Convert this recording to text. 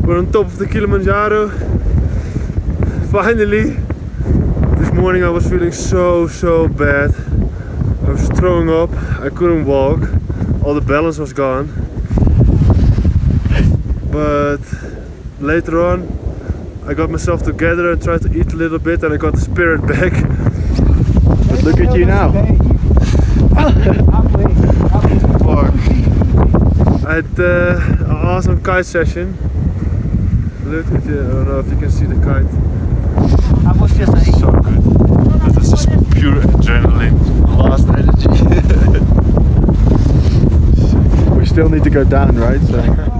We're on top of the Kilimanjaro. Finally! This morning I was feeling so bad. I was throwing up, I couldn't walk, all the balance was gone. But later on I got myself together and tried to eat a little bit and I got the spirit back. But look at you now. I had an awesome kite session. Look, I don't know if you can see the kite. So good. This is pure adrenaline. Lost energy. We still need to go down, right? So.